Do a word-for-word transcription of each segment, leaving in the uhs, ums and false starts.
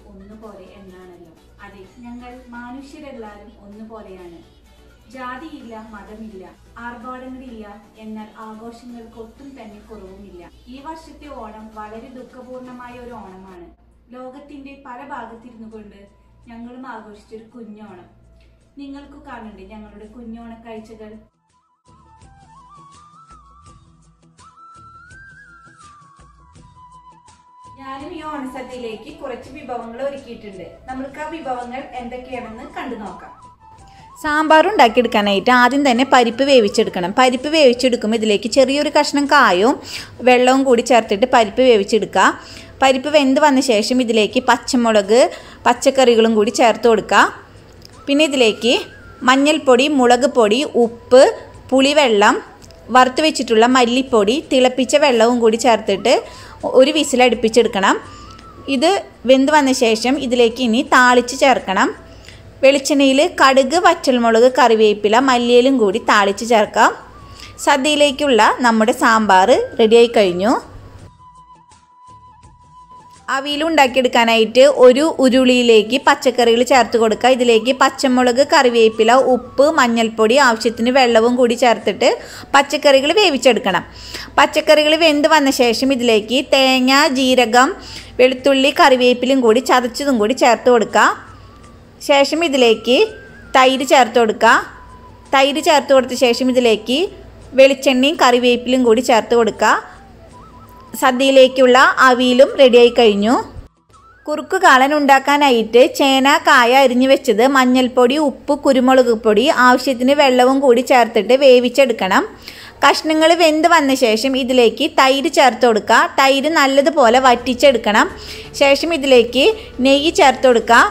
ഒന്നുപോലെ എന്നാണല്ലോ. അതെ, ഞങ്ങൾ മനുഷ്യരെല്ലാവരും ഒന്നുപോലെയാണ്. ജാതിയില്ല, മതമില്ല, ആർഭാടങ്ങളില്ല, എന്നാൽ ആഘോഷങ്ങൾക്ക് ഒട്ടും തന്നെ കുറവുമില്ല. ഈ വർഷത്തെ ഓണം വളരെ ദുഃഖപൂർണമായ ഒരു ഓണമാണ്. ലോകത്തിന്റെ പല ഭാഗത്തിരുന്നു കൊണ്ട് ഞങ്ങളും ആഘോഷിച്ചൊരു കുഞ്ഞോണം. നിങ്ങൾക്ക് കാണണ്ടേ ഞങ്ങളുടെ കുഞ്ഞോണ കാഴ്ചകൾ? ഞാനും ഈ ഓണസദ്യയിലേക്ക് കുറച്ച് വിഭവങ്ങൾ ഒരുക്കിയിട്ടുണ്ട്. നമുക്ക് ആ വിഭവങ്ങൾ എന്തൊക്കെയാണെന്ന് കണ്ടു നോക്കാം. സാമ്പാർ ഉണ്ടാക്കിയെടുക്കാനായിട്ട് ആദ്യം തന്നെ പരിപ്പ് വേവിച്ചെടുക്കണം. പരിപ്പ് വേവിച്ചെടുക്കുമ്പോൾ ഇതിലേക്ക് ചെറിയൊരു കഷ്ണം കായവും വെള്ളവും കൂടി ചേർത്തിട്ട് പരിപ്പ് വേവിച്ചെടുക്കുക. പരിപ്പ് വെന്ത് വന്ന ശേഷം ഇതിലേക്ക് പച്ചമുളക്, പച്ചക്കറികളും കൂടി ചേർത്ത് കൊടുക്കുക. പിന്നെ ഇതിലേക്ക് മഞ്ഞൾപ്പൊടി, മുളക് പൊടി, ഉപ്പ്, പുളിവെള്ളം, വറുത്ത് വെച്ചിട്ടുള്ള മല്ലിപ്പൊടി, തിളപ്പിച്ച വെള്ളവും കൂടി ചേർത്തിട്ട് ഒരു വിസിലടുപ്പിച്ചെടുക്കണം. ഇത് വെന്ത് വന്ന ശേഷം ഇതിലേക്ക് ഇനി താളിച്ച് ചേർക്കണം. വെളിച്ചെണ്ണയിൽ കടുക്, വറ്റൽമുളക്, കറിവേപ്പില, മല്ലിയിലും കൂടി താളിച്ച് ചേർക്കാം. സദ്യയിലേക്കുള്ള നമ്മുടെ സാമ്പാർ റെഡിയായി കഴിഞ്ഞു. അവിയൽ ഉണ്ടാക്കിയെടുക്കാനായിട്ട് ഒരു ഉരുളിയിലേക്ക് പച്ചക്കറികൾ ചേർത്ത് കൊടുക്കുക. ഇതിലേക്ക് പച്ചമുളക്, കറിവേപ്പില, ഉപ്പ്, മഞ്ഞൾപ്പൊടി, ആവശ്യത്തിന് വെള്ളവും കൂടി ചേർത്തിട്ട് പച്ചക്കറികൾ വേവിച്ചെടുക്കണം. പച്ചക്കറികൾ വെന്ത് വന്ന ശേഷം ഇതിലേക്ക് തേങ്ങ, ജീരകം, വെളുത്തുള്ളി, കറിവേപ്പിലും കൂടി ചതച്ചതും കൂടി ചേർത്ത് കൊടുക്കുക. ശേഷം ഇതിലേക്ക് തൈര് ചേർത്ത് കൊടുക്കുക. തൈര് ചേർത്ത് കൊടുത്ത ശേഷം ഇതിലേക്ക് വെളിച്ചെണ്ണയും കറിവേപ്പിലും കൂടി ചേർത്ത് കൊടുക്കുക. സദ്യയിലേക്കുള്ള അവിയലും റെഡിയായി കഴിഞ്ഞു. കുറുക്ക് കാളൻ ഉണ്ടാക്കാനായിട്ട് ചേന, കായ അരിഞ്ഞു വെച്ചത്, മഞ്ഞൾപ്പൊടി, ഉപ്പ്, കുരുമുളക് പൊടി, ആവശ്യത്തിന് വെള്ളവും കൂടി ചേർത്തിട്ട് വേവിച്ചെടുക്കണം. കഷ്ണങ്ങൾ വെന്ത് വന്ന ശേഷം ഇതിലേക്ക് തൈര് ചേർത്ത് കൊടുക്കുക. തൈര് നല്ലതുപോലെ വറ്റിച്ചെടുക്കണം. ശേഷം ഇതിലേക്ക് നെയ്യ് ചേർത്ത് കൊടുക്കുക.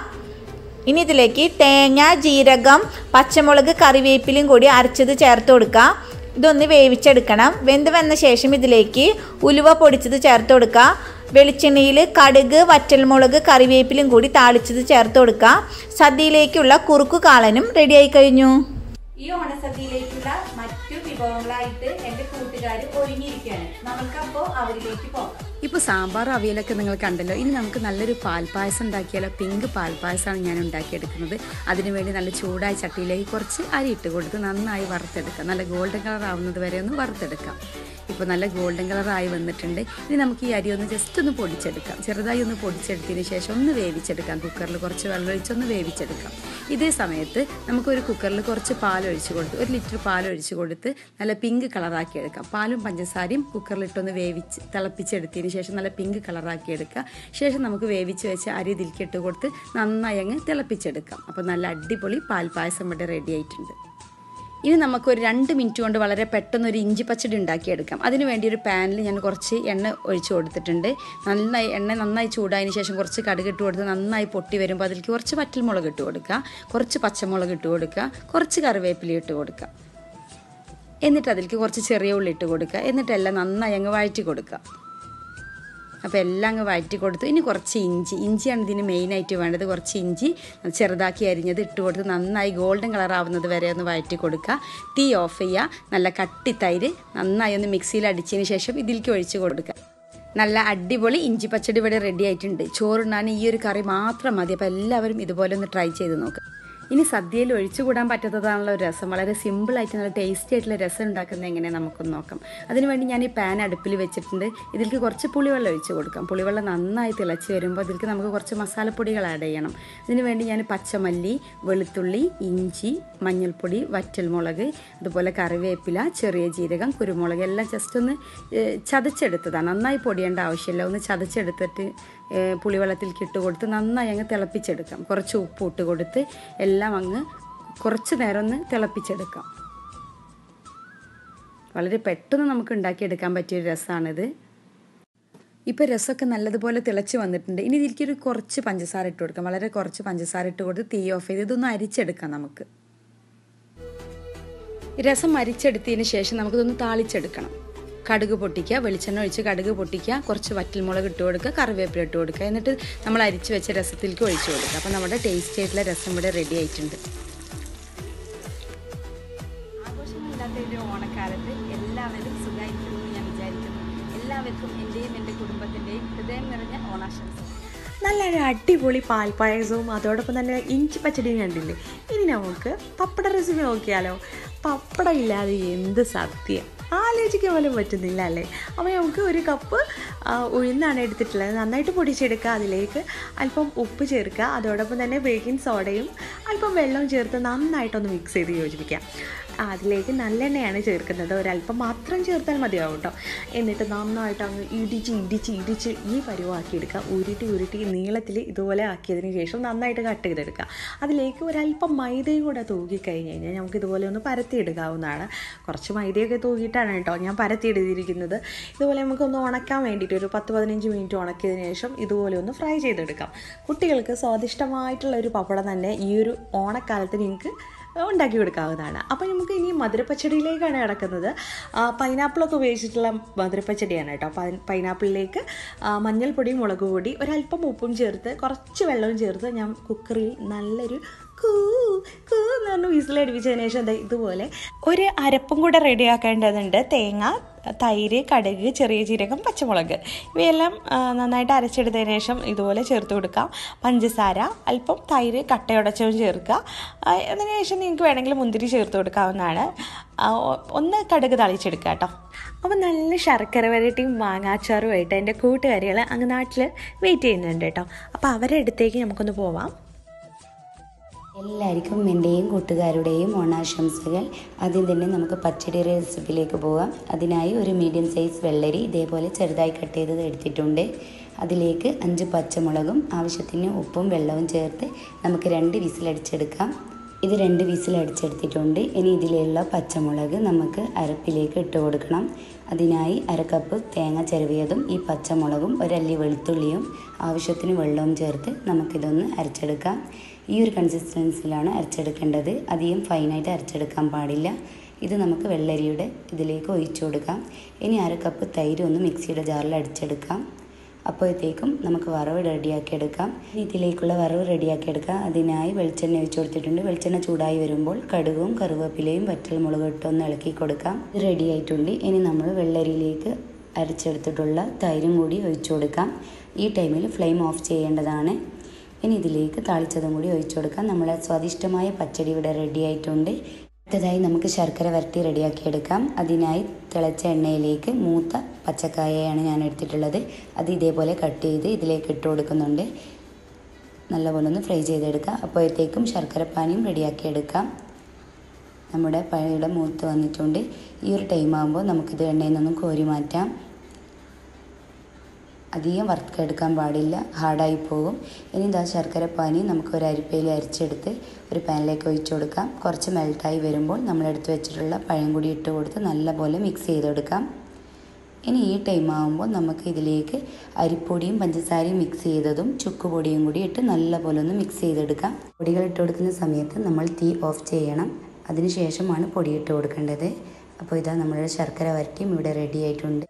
ഇനി ഇതിലേക്ക് തേങ്ങ, ജീരകം, പച്ചമുളക്, കറിവേപ്പിലും കൂടി അരച്ചത് ചേർത്ത് കൊടുക്കുക. ഇതൊന്ന് വേവിച്ചെടുക്കണം. വെന്ത് വന്ന ശേഷം ഇതിലേക്ക് ഉലുവ പൊടിച്ചത് ചേർത്ത് കൊടുക്കുക. വെളിച്ചെണ്ണയിൽ കടുക്, വറ്റൽമുളക്, കറിവേപ്പിലും കൂടി താളിച്ചത് ചേർത്ത് കൊടുക്കുക. സദ്യയിലേക്കുള്ള കുറുക്കു കാളനും റെഡിയായി കഴിഞ്ഞു. ഈ ഓണസദ്യയിലേക്കുള്ള മറ്റു വിഭവങ്ങളായിട്ട് എൻ്റെ കൂട്ടുകാർ ഒരുങ്ങിയിരിക്കുകയാണ്. നമുക്കപ്പോൾ അവരിലേക്ക് പോകാം. ഇപ്പോൾ സാമ്പാർ അവിയലൊക്കെ നിങ്ങൾ കണ്ടല്ലോ. ഇനി നമുക്ക് നല്ലൊരു പാൽപ്പായസം ഉണ്ടാക്കിയാലോ. പിങ്ക് പാൽപ്പായസമാണ് ഞാൻ ഉണ്ടാക്കിയെടുക്കുന്നത്. അതിനുവേണ്ടി നല്ല ചൂടായ ചട്ടിയിലേക്ക് കുറച്ച് അരി ഇട്ട് കൊടുത്ത് നന്നായി വറുത്തെടുക്കാം. നല്ല ഗോൾഡൻ കളർ ആവുന്നത് വരെ ഒന്ന് വറുത്തെടുക്കാം. ഇപ്പോൾ നല്ല ഗോൾഡൻ കളറായി വന്നിട്ടുണ്ട്. ഇനി നമുക്ക് ഈ അരി ഒന്ന് ജസ്റ്റ് ഒന്ന് പൊടിച്ചെടുക്കാം. ചെറുതായി ഒന്ന് പൊടിച്ചെടുത്തതിന് ശേഷം ഒന്ന് വേവിച്ചെടുക്കാം. കുക്കറിൽ കുറച്ച് വെള്ളം ഒഴിച്ചൊന്ന് വേവിച്ചെടുക്കാം. ഇതേ സമയത്ത് നമുക്കൊരു കുക്കറിൽ കുറച്ച് പാലൊഴിച്ച് കൊടുത്ത് ഒരു ലിറ്റർ പാലൊഴിച്ച് കൊടുത്ത് നല്ല പിങ്ക് കളറാക്കി എടുക്കാം. പാലും പഞ്ചസാരയും കുക്കറിലിട്ടൊന്ന് വേവിച്ച് തിളപ്പിച്ചെടുത്തതിന് ശേഷം നല്ല പിങ്ക് കളറാക്കി എടുക്കുക. ശേഷം നമുക്ക് വേവിച്ച് വെച്ച അരി ഇതിൽക്കിട്ട് കൊടുത്ത് നന്നായി അങ്ങ് തിളപ്പിച്ചെടുക്കാം. അപ്പോൾ നല്ല അടിപൊളി പാൽപ്പായസം ഇവിടെ റെഡി ആയിട്ടുണ്ട്. ഇനി നമുക്കൊരു രണ്ട് മിനിറ്റ് കൊണ്ട് വളരെ പെട്ടെന്നൊരു ഇഞ്ചി പച്ചടി ഉണ്ടാക്കിയെടുക്കാം. അതിന് വേണ്ടി ഒരു പാനിൽ ഞാൻ കുറച്ച് എണ്ണ ഒഴിച്ച് കൊടുത്തിട്ടുണ്ട്. നന്നായി എണ്ണ നന്നായി ചൂടായതിന് ശേഷം കുറച്ച് കടുക് ഇട്ട് കൊടുത്ത് നന്നായി പൊട്ടി വരുമ്പോൾ അതിലേക്ക് കുറച്ച് വറ്റൽമുളക് ഇട്ട് കൊടുക്കുക, കുറച്ച് പച്ചമുളക് ഇട്ട് കൊടുക്കുക, കുറച്ച് കറിവേപ്പില ഇട്ട് കൊടുക്കുക. എന്നിട്ട് അതിലേക്ക് കുറച്ച് ചെറിയ ഉള്ളി ഇട്ട് കൊടുക്കുക. എന്നിട്ടെല്ലാം നന്നായി അങ്ങ് വഴറ്റി കൊടുക്കുക. അപ്പോൾ എല്ലാം അങ്ങ് വഴറ്റി കൊടുത്തു. ഇനി കുറച്ച് ഇഞ്ചി ഇഞ്ചിയാണ് ഇതിന് മെയിനായിട്ട് വേണ്ടത്. കുറച്ച് ഇഞ്ചി ചെറുതാക്കി അരിഞ്ഞത് ഇട്ട് കൊടുത്ത് നന്നായി ഗോൾഡൻ കളർ ആവുന്നത് വരെ ഒന്ന് വഴറ്റി കൊടുക്കുക. തീ ഓഫ് ചെയ്യുക. നല്ല കട്ടി തൈര് നന്നായി ഒന്ന് മിക്സിയിൽ അടിച്ചതിന് ശേഷം ഇതിലേക്ക് ഒഴിച്ച് കൊടുക്കുക. നല്ല അടിപൊളി ഇഞ്ചി പച്ചടി ഇവിടെ റെഡി ആയിട്ടുണ്ട്. ചോറുണ്ണാൻ ഈ ഒരു കറി മാത്രം മതി. അപ്പോൾ എല്ലാവരും ഇതുപോലെ ഒന്ന് ട്രൈ ചെയ്ത് നോക്കുക. ഇനി സദ്യയിൽ ഒഴിച്ചുകൂടാൻ പറ്റാത്തതാണുള്ള ഒരു രസം. വളരെ സിമ്പിളായിട്ട് നല്ല ടേസ്റ്റി ആയിട്ടുള്ള രസം ഉണ്ടാക്കുന്നത് എങ്ങനെ നമുക്കൊന്ന് നോക്കാം. അതിനുവേണ്ടി ഞാൻ ഈ പാൻ അടുപ്പിൽ വെച്ചിട്ടുണ്ട്. ഇതിലേക്ക് കുറച്ച് പുളിവെള്ളം ഒഴിച്ച് കൊടുക്കാം. പുളിവെള്ളം നന്നായി തിളച്ച് വരുമ്പോൾ ഇതിലേക്ക് നമുക്ക് കുറച്ച് മസാലപ്പൊടികൾ ആഡ് ചെയ്യണം. അതിനുവേണ്ടി ഞാൻ പച്ചമല്ലി, വെളുത്തുള്ളി, ഇഞ്ചി, മഞ്ഞൾപ്പൊടി, വറ്റൽമുളക്, അതുപോലെ കറിവേപ്പില, ചെറിയ ജീരകം, കുരുമുളക് എല്ലാം ജസ്റ്റ് ഒന്ന് ചതച്ചെടുത്തതാണ്. നന്നായി പൊടിയേണ്ട ആവശ്യമില്ല. ഒന്ന് ചതച്ചെടുത്തിട്ട് പുളിവെള്ളത്തിലേക്ക് ഇട്ട് കൊടുത്ത് നന്നായി അങ്ങ് തിളപ്പിച്ചെടുക്കാം. കുറച്ച് ഉപ്പ് ഇട്ട് കൊടുത്ത് എല്ലാം അങ്ങ് കുറച്ച് നേരം ഒന്ന് തിളപ്പിച്ചെടുക്കാം. വളരെ പെട്ടെന്ന് നമുക്ക് ഉണ്ടാക്കിയെടുക്കാൻ പറ്റിയൊരു രസമാണിത്. ഇപ്പോൾ രസമൊക്കെ നല്ലതുപോലെ തിളച്ച് വന്നിട്ടുണ്ട്. ഇനി ഇതിലേക്കൊരു കുറച്ച് പഞ്ചസാര ഇട്ട് കൊടുക്കാം. വളരെ കുറച്ച് പഞ്ചസാര ഇട്ട് കൊടുത്ത് തീ ഓഫ് ചെയ്ത് ഇതൊന്ന് അരിച്ചെടുക്കാം. നമുക്ക് രസം അരിച്ചെടുത്തതിന് ശേഷം നമുക്കിതൊന്ന് താളിച്ചെടുക്കണം. കടുക് പൊട്ടിക്കുക, വെളിച്ചെണ്ണ ഒഴിച്ച് കടുക് പൊട്ടിക്കുക, കുറച്ച് വറ്റൽമുളക് ഇട്ട് കൊടുക്കുക, കറിവേപ്പില ഇട്ട് കൊടുക്കുക. എന്നിട്ട് നമ്മൾ അരിച്ച് വെച്ച രസത്തിലേക്ക് ഒഴിച്ച് കൊടുക്കുക. അപ്പോൾ നമ്മുടെ ടേസ്റ്റി ആയിട്ടുള്ള രസം ഇവിടെ റെഡി ആയിട്ടുണ്ട്. ആഘോഷങ്ങളില്ലാത്ത ഒരു ഓണക്കാലത്ത് എല്ലാവരും സുഖമായിരിക്കുമെന്ന് ഞാൻ വിചാരിക്കുന്നു. എല്ലാവർക്കും എൻ്റെയും എൻ്റെ കുടുംബത്തിൻ്റെയും ഹൃദയം നിറഞ്ഞ ഓണാശംസ. നല്ലൊരു അടിപൊളി പാൽപ്പായസവും അതോടൊപ്പം തന്നെ ഇഞ്ചി പച്ചടിയും കണ്ടില്ലേ. ഇനി നമുക്ക് പപ്പട റെസിപ്പി നോക്കിയാലോ. പപ്പടം ഇല്ലാതെ എന്ത് സദ്യ, ആലോചിക്കാൻ പോലും പറ്റുന്നില്ല അല്ലേ. അപ്പോൾ നമുക്ക് ഒരു കപ്പ് ഉഴുന്നാണ് എടുത്തിട്ടുള്ളത്. നന്നായിട്ട് പൊടിച്ചെടുക്കുക. അതിലേക്ക് അല്പം ഉപ്പ് ചേർക്കുക. അതോടൊപ്പം തന്നെ ബേക്കിംഗ് സോഡയും അല്പം വെള്ളവും ചേർത്ത് നന്നായിട്ടൊന്ന് മിക്സ് ചെയ്ത് യോജിപ്പിക്കുക. അതിലേക്ക് നല്ലെണ്ണയാണ് ചേർക്കുന്നത്. ഒരല്പം മാത്രം ചേർത്താൽ മതിയാവും കേട്ടോ. എന്നിട്ട് നന്നായിട്ട് അങ്ങ് ഇടിച്ച് ഇടിച്ച് ഇടിച്ച് ഈ പരുവാക്കിയെടുക്കുക. ഉരുട്ടി ഉരുട്ടി നീളത്തിൽ ഇതുപോലെ ആക്കിയതിന് ശേഷം നന്നായിട്ട് കട്ട് ചെയ്തെടുക്കുക. അതിലേക്ക് ഒരല്പം മൈദയും കൂടെ തൂക്കിക്കഴിഞ്ഞ് കഴിഞ്ഞാൽ നമുക്ക് ഇതുപോലെ ഒന്ന് പരത്തിയെടുക്കാവുന്നതാണ്. കുറച്ച് മൈദയൊക്കെ തൂക്കിയിട്ടാണ് കേട്ടോ ഞാൻ പരത്തിയെടുത്തിരിക്കുന്നത്. ഇതുപോലെ നമുക്കൊന്ന് ഉണക്കാൻ വേണ്ടിയിട്ട് ഒരു പത്ത് പതിനഞ്ച് മിനിറ്റ് ഉണക്കിയതിന് ശേഷം ഇതുപോലെ ഒന്ന് ഫ്രൈ ചെയ്തെടുക്കാം. കുട്ടികൾക്ക് സ്വാദിഷ്ടമായിട്ടുള്ള ഒരു പപ്പടം തന്നെ ഈ ഒരു ഓണക്കാലത്ത് നിങ്ങൾക്ക് ഉണ്ടാക്കി കൊടുക്കാവുന്നതാണ്. അപ്പോൾ നമുക്ക് ഇനി മധുരപ്പച്ചടിയിലേക്കാണ് കിടക്കുന്നത്. പൈനാപ്പിളൊക്കെ ഉപയോഗിച്ചിട്ടുള്ള മധുരപ്പച്ചടിയാണ് കേട്ടോ. പൈനാപ്പിളിലേക്ക് മഞ്ഞൾപ്പൊടി, മുളക് പൊടി, ഒരല്പം ഉപ്പും ചേർത്ത് കുറച്ച് വെള്ളവും ചേർത്ത് ഞാൻ കുക്കറിൽ നല്ലൊരു കൂ കൂ എന്ന് പറഞ്ഞ് വിസിലടിപ്പിച്ചതിന് ശേഷം എന്താ ഇതുപോലെ ഒരു അരപ്പും കൂടെ റെഡിയാക്കേണ്ടതുണ്ട്. തേങ്ങ, തൈര്, കടുക്, ചെറിയ ജീരകം, പച്ചമുളക് ഇവയെല്ലാം നന്നായിട്ട് അരച്ചെടുത്തതിന് ശേഷം ഇതുപോലെ ചേർത്ത് കൊടുക്കാം. പഞ്ചസാര, അല്പം തൈര് കട്ടയുടച്ചതും ചേർക്കുക. അതിന് ശേഷം നിങ്ങൾക്ക് വേണമെങ്കിൽ മുന്തിരി ചേർത്ത് കൊടുക്കാവുന്നതാണ്. ഒന്ന് കടുക് തളിച്ചെടുക്കുക കേട്ടോ. അപ്പോൾ നല്ല ശർക്കര വരട്ടിയും മാങ്ങാച്ചാറുമായിട്ട് എൻ്റെ കൂട്ടുകാരികൾ അങ്ങ് നാട്ടിൽ വെയിറ്റ് ചെയ്യുന്നുണ്ട് കേട്ടോ. അപ്പോൾ അവരുടെ അടുത്തേക്ക് നമുക്കൊന്ന് പോവാം. എല്ലാവർക്കും എൻ്റെയും കൂട്ടുകാരുടെയും ഓണാശംസകൾ. ആദ്യം തന്നെ നമുക്ക് പച്ചടി റെസിപ്പിയിലേക്ക് പോകാം. അതിനായി ഒരു മീഡിയം സൈസ് വെള്ളരി ഇതേപോലെ ചെറുതായി കട്ട് ചെയ്തത് എടുത്തിട്ടുണ്ട്. അതിലേക്ക് അഞ്ച് പച്ചമുളകും ആവശ്യത്തിന് ഉപ്പും വെള്ളവും ചേർത്ത് നമുക്ക് രണ്ട് വിസിലടിച്ചെടുക്കാം. ഇത് രണ്ട് വിസിലടിച്ചെടുത്തിട്ടുണ്ട്. ഇനി ഇതിലുള്ള പച്ചമുളക് നമുക്ക് അരപ്പിലേക്ക് ഇട്ട് കൊടുക്കണം. അതിനായി അര കപ്പ് തേങ്ങ ചിരവിയതും ഈ പച്ചമുളകും ഒരല്ലി വെളുത്തുള്ളിയും ആവശ്യത്തിന് വെള്ളവും ചേർത്ത് നമുക്കിതൊന്ന് അരച്ചെടുക്കാം. ഈ ഒരു കൺസിസ്റ്റൻസിലാണ് അരച്ചെടുക്കേണ്ടത്. അധികം ഫൈനായിട്ട് അരച്ചെടുക്കാൻ പാടില്ല. ഇത് നമുക്ക് വെള്ളരിയുടെ ഇതിലേക്ക് ഒഴിച്ചു കൊടുക്കാം. ഇനി അര കപ്പ് തൈര് ഒന്ന് മിക്സിയുടെ ജാറിൽ അടിച്ചെടുക്കാം. അപ്പോഴത്തേക്കും നമുക്ക് വറവ് റെഡിയാക്കിയെടുക്കാം. ഇതിലേക്കുള്ള വറവ് റെഡിയാക്കിയെടുക്കാം. അതിനായി വെളിച്ചെണ്ണ ഒഴിച്ചു കൊടുത്തിട്ടുണ്ട്. വെളിച്ചെണ്ണ ചൂടായി വരുമ്പോൾ കടുകും കറുവേപ്പിലയും വറ്റൽമുളകും ഇട്ടൊന്ന് ഇളക്കി കൊടുക്കാം. ഇത് റെഡി ആയിട്ടുണ്ട്. ഇനി നമ്മൾ വെള്ളരിയിലേക്ക് അരച്ചെടുത്തിട്ടുള്ള തൈരും കൂടി ഒഴിച്ചു കൊടുക്കാം. ഈ ടൈമിൽ ഫ്ലെയിം ഓഫ് ചെയ്യേണ്ടതാണ്. ഇനി ഇതിലേക്ക് താളിച്ചതും കൂടി ഒഴിച്ചു കൊടുക്കാം. നമ്മളെ സ്വാദിഷ്ടമായ പച്ചടി ഇവിടെ റെഡി ആയിട്ടുണ്ട്. അടുത്തതായി നമുക്ക് ശർക്കര വരട്ടി റെഡിയാക്കിയെടുക്കാം. അതിനായി തിളച്ച എണ്ണയിലേക്ക് മൂത്ത പച്ചക്കായയാണ് ഞാൻ എടുത്തിട്ടുള്ളത്. അത് ഇതേപോലെ കട്ട് ചെയ്ത് ഇതിലേക്ക് ഇട്ട് കൊടുക്കുന്നുണ്ട്. നല്ലപോലെ ഒന്ന് ഫ്രൈ ചെയ്തെടുക്കാം. അപ്പോഴത്തേക്കും ശർക്കരപ്പാനിയും റെഡിയാക്കിയെടുക്കാം. നമ്മുടെ പഴയുടെ മൂത്ത് വന്നിട്ടുണ്ട്. ഈ ഒരു ടൈം ആകുമ്പോൾ നമുക്കിത് എണ്ണയിൽ നിന്നും കോരി മാറ്റാം. അധികം വറുത്തെടുക്കാൻ പാടില്ല, ഹാർഡായി പോകും. ഇനി ഇതാ ശർക്കരപ്പാനി നമുക്ക് ഒരു അരിപ്പയിൽ അരിച്ചെടുത്ത് ഒരു പാനിലേക്ക് ഒഴിച്ചു കൊടുക്കാം. കുറച്ച് മെൽട്ടായി വരുമ്പോൾ നമ്മളെടുത്ത് വെച്ചിട്ടുള്ള പഴം കൂടി ഇട്ട് കൊടുത്ത് നല്ലപോലെ മിക്സ് ചെയ്തെടുക്കാം. ഇനി ഈ ടൈം ആകുമ്പോൾ നമുക്ക് ഇതിലേക്ക് അരിപ്പൊടിയും പഞ്ചസാരയും മിക്സ് ചെയ്തതും ചുക്കുപൊടിയും കൂടി ഇട്ട് നല്ലപോലെ ഒന്ന് മിക്സ് ചെയ്തെടുക്കാം. പൊടികൾ ഇട്ട് കൊടുക്കുന്ന സമയത്ത് നമ്മൾ തീ ഓഫ് ചെയ്യണം. അതിനുശേഷമാണ് പൊടി ഇട്ട് കൊടുക്കേണ്ടത്. അപ്പോൾ ഇതാ നമ്മളുടെ ശർക്കര വരട്ടിയും ഇവിടെ റെഡി ആയിട്ടുണ്ട്.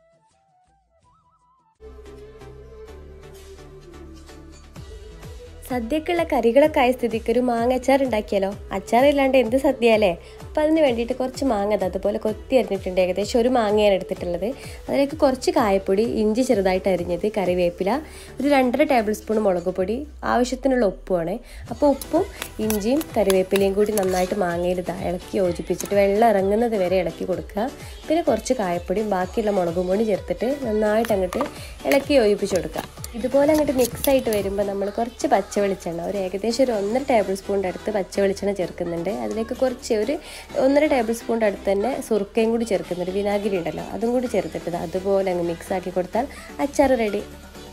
സദ്യക്കുള്ള കറികളൊക്കെ ആയ സ്ഥിതിക്ക് ഒരു മാങ്ങ അച്ചാർ ഉണ്ടാക്കിയാലോ. അച്ചാറില്ലാണ്ട് എന്ത് സദ്യ അല്ലേ. അപ്പോൾ അതിന് വേണ്ടിയിട്ട് കുറച്ച് മാങ്ങ അതുപോലെ കൊത്തി അരിഞ്ഞിട്ടുണ്ട്. ഏകദേശം ഒരു മാങ്ങയാണ് എടുത്തിട്ടുള്ളത്. അതിലേക്ക് കുറച്ച് കായപ്പൊടി, ഇഞ്ചി ചെറുതായിട്ട് അരിഞ്ഞത്, കറിവേപ്പില, ഒരു രണ്ടര ടേബിൾ സ്പൂൺ മുളക് പൊടി, ആവശ്യത്തിനുള്ള ഉപ്പുമാണ്. അപ്പോൾ ഉപ്പും ഇഞ്ചിയും കറിവേപ്പിലയും കൂടി നന്നായിട്ട് മാങ്ങയിൽ ഇതാ ഇളക്കി യോജിപ്പിച്ചിട്ട് വെള്ളം ഇറങ്ങുന്നത് വരെ ഇളക്കി കൊടുക്കുക. പിന്നെ കുറച്ച് കായപ്പൊടിയും ബാക്കിയുള്ള മുളകും പൊടി ചേർത്തിട്ട് നന്നായിട്ട് അങ്ങോട്ട് ഇളക്കി യോജിപ്പിച്ച് കൊടുക്കുക. ഇതുപോലെ അങ്ങോട്ട് മിക്സായിട്ട് വരുമ്പോൾ നമ്മൾ കുറച്ച് പച്ച വെളിച്ചെണ്ണ, ഒരു ഏകദേശം ഒരു ഒന്നര ടേബിൾ സ്പൂണിൻ്റെ അടുത്ത് പച്ച വെളിച്ചെണ്ണ ചേർക്കുന്നുണ്ട്. അതിലേക്ക് കുറച്ച് ഒരു ഒന്നര ടേബിൾ സ്പൂണിൻ്റെ അടുത്ത് തന്നെ സുറുക്കയും കൂടി ചേർക്കുന്നുണ്ട്. വിനാഗിരി ഉണ്ടല്ലോ, അതും കൂടി ചേർത്തിട്ട് അതുപോലെ അങ്ങ് മിക്സ് ആക്കി കൊടുത്താൽ അച്ചാർ റെഡി.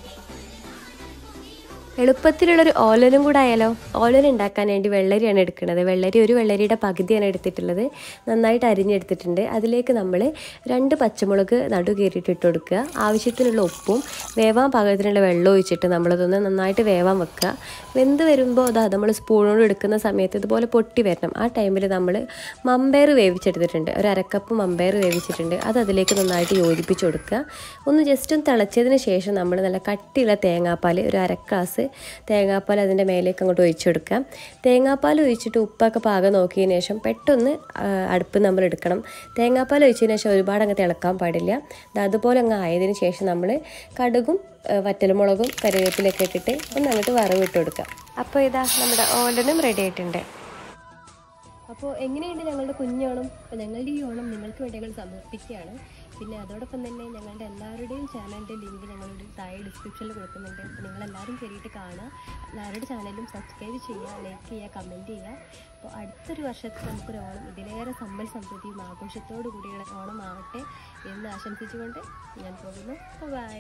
എളുപ്പത്തിലുള്ളൊരു ഓലനും കൂടെ ആയാലോ. ഓലൻ ഉണ്ടാക്കാൻ വേണ്ടി വെള്ളരിയാണ് എടുക്കുന്നത്. വെള്ളരി ഒരു വെള്ളരിയുടെ പകുതിയാണ് എടുത്തിട്ടുള്ളത്. നന്നായിട്ട് അരിഞ്ഞെടുത്തിട്ടുണ്ട്. അതിലേക്ക് നമ്മൾ രണ്ട് പച്ചമുളക് നടു കീറിയിട്ട് ഇട്ട് കൊടുക്കുക. ആവശ്യത്തിനുള്ള ഉപ്പും വേവാൻ പാകത്തിനുള്ള വെള്ളം ഒഴിച്ചിട്ട് നമ്മളതൊന്ന് നന്നായിട്ട് വേവാൻ വെക്കുക. വെന്ത് വരുമ്പോൾ അതാ നമ്മൾ സ്പൂണോട് എടുക്കുന്ന സമയത്ത് ഇതുപോലെ പൊട്ടി വരണം. ആ ടൈമിൽ നമ്മൾ മമ്പയർ വേവിച്ചെടുത്തിട്ടുണ്ട്. ഒരു അരക്കപ്പ് മമ്പയർ വേവിച്ചിട്ടുണ്ട്. അത് അതിലേക്ക് നന്നായിട്ട് യോജിപ്പിച്ച് കൊടുക്കുക. ഒന്ന് ജസ്റ്റ് ഒന്ന് തിളച്ചതിന് ശേഷം നമ്മൾ നല്ല കട്ടിയുള്ള തേങ്ങാപ്പാൽ ഒരു അര ഗ്ലാസ് തേങ്ങാപ്പാൽ അതിൻ്റെ മേലേക്ക് അങ്ങോട്ട് ഒഴിച്ചു കൊടുക്കാം. തേങ്ങാപ്പാൽ ഒഴിച്ചിട്ട് ഉപ്പൊക്കെ പാകം നോക്കിയതിന് ശേഷം പെട്ടെന്ന് അടുപ്പ് നമ്മൾ എടുക്കണം. തേങ്ങാപ്പാൽ ഒഴിച്ചതിന് ശേഷം ഒരുപാട് അങ്ങ് തിളക്കാൻ പാടില്ല. അതുപോലെ അങ്ങ് ആയതിനു ശേഷം നമ്മൾ കടുകും വറ്റൽമുളകും കറിവേപ്പിലൊക്കെ ഇട്ടിട്ട് ഒന്ന് അങ്ങോട്ട് വറവിട്ട് കൊടുക്കാം. അപ്പോൾ ഇതാ നമ്മുടെ ഓലനും റെഡി ആയിട്ടുണ്ട്. അപ്പോൾ എങ്ങനെയുണ്ട് ഞങ്ങളുടെ കുഞ്ഞോണം? അപ്പോൾ ഞങ്ങളുടെ ഈ ഓണം നിങ്ങൾക്ക് വേണ്ടി ഞങ്ങൾ സമർപ്പിക്കുകയാണ്. പിന്നെ അതോടൊപ്പം തന്നെ ഞങ്ങളുടെ എല്ലാവരുടെയും ചാനലിൻ്റെ ലിങ്ക് ഞങ്ങളുടെ താഴെ ഡിസ്ക്രിപ്ഷനിൽ കൊടുക്കുന്നുണ്ട്. അപ്പോൾ നിങ്ങളെല്ലാവരും കയറിയിട്ട് കാണുക. എല്ലാവരുടെ ചാനലും സബ്സ്ക്രൈബ് ചെയ്യുക, ലൈക്ക് ചെയ്യുക, കമൻറ്റ് ചെയ്യുക. അപ്പോൾ അടുത്തൊരു വർഷത്തിൽ നമുക്കൊരു ഓണം ഇതിലേറെ സമ്പൽ സമൃദ്ധിയും ആഘോഷത്തോടു കൂടിയുള്ള ഓണം ആവട്ടെ എന്ന് ആശംസിച്ചുകൊണ്ട് ഞാൻ പോകുന്നു. ബൈ.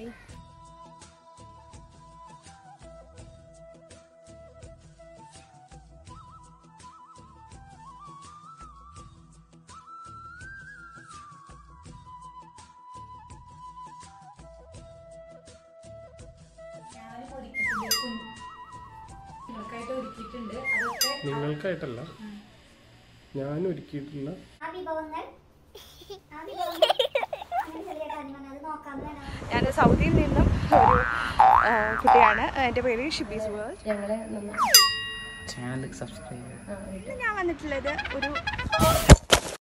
നിങ്ങൾക്കായിട്ടല്ല, ഞാൻ ഒരുക്കിയിട്ടുള്ള ഞാൻ സൗദിയിൽ നിന്നും ഒരു കുട്ടിയാണ്. എൻ്റെ പേര് ഷിബീസ് വേൾഡ്. ഞങ്ങളെ ഞാൻ വന്നിട്ടുള്ളത് ഒരു